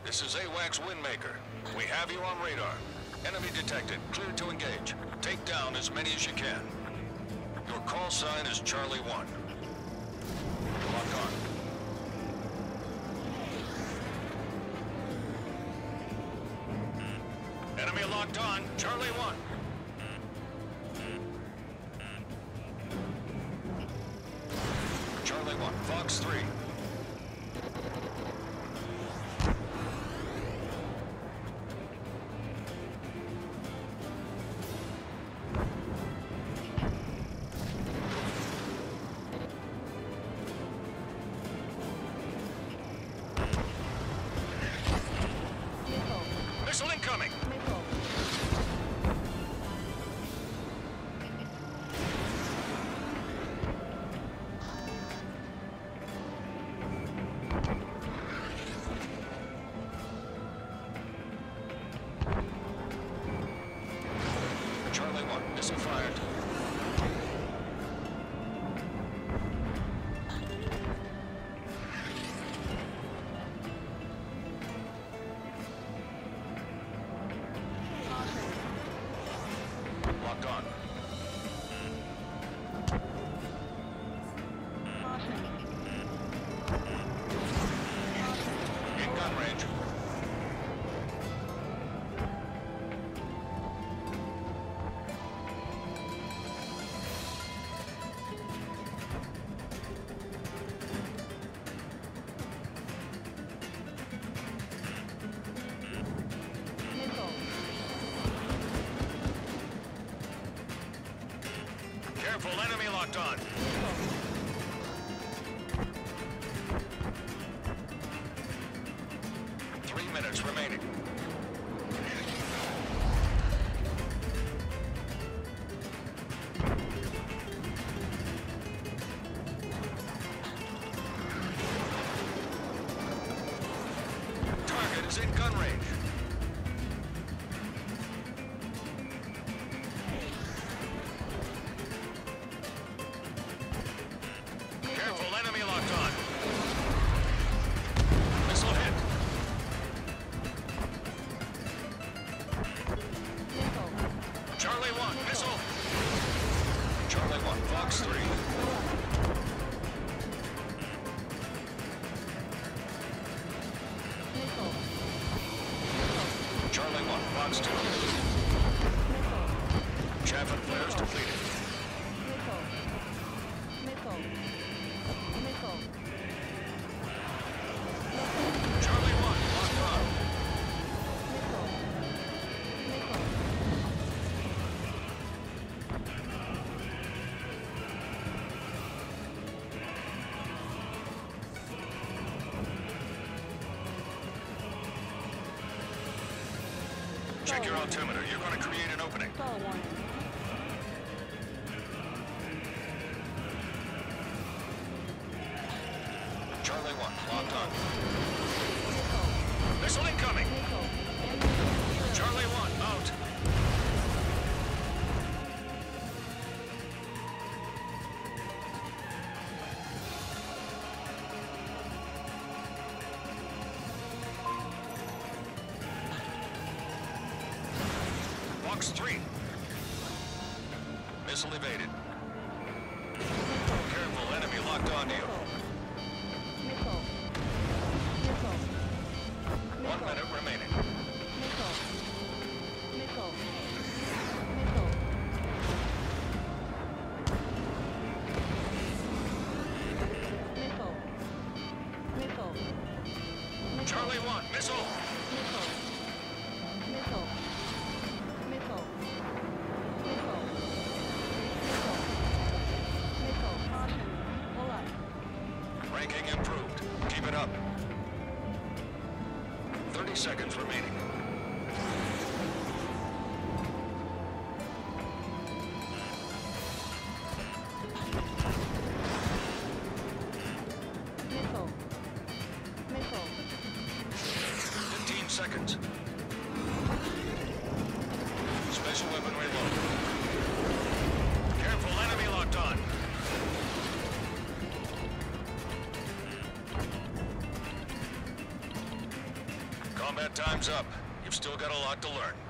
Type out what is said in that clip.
This is AWACS Windmaker. We have you on radar. Enemy detected. Cleared to engage. Take down as many as you can. Your call sign is Charlie 1. Lock on. Enemy locked on. Charlie 1. Charlie 1. Fox 3. Missile incoming! Charlie 1, missile fired. Locked on. In gun range. Careful, enemy locked on. 3 minutes remaining. Target is in gun range. Careful, enemy locked on. Missile hit. Charlie 1, missile. Charlie 1, Fox 3. Charlie 1, Fox 2. Chaff and flares depleted. Charlie 1, locked on. Check your altimeter. You're going to create an opening. Charlie 1, locked on. Missile incoming! Charlie 1, out. Fox 3. Missile evaded. Careful, enemy locked on you. 1 minute remaining. Charlie 1, missile. Ranking improved. Keep it up. 30 seconds remaining. Missile. 15 seconds. Special weapon reload. Careful, enemy locked on. Time's up. You've still got a lot to learn.